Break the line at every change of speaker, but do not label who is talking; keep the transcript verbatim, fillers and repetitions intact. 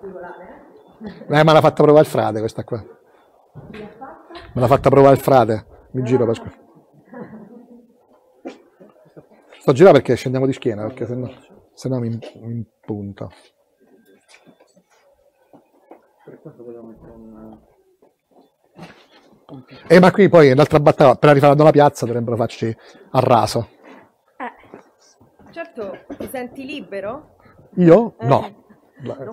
Eh, me l'ha fatta provare il frate questa qua. Me l'ha fatta provare il frate. Mi giro per scuola. Sto girando perché scendiamo di schiena, perché sennò, sennò mi, mi impunta. Eh, ma qui poi l'altra battaglia, appena rifaranno la piazza, dovrebbero farci a raso.
Eh, certo, ti senti libero?
Io?
Eh.
No.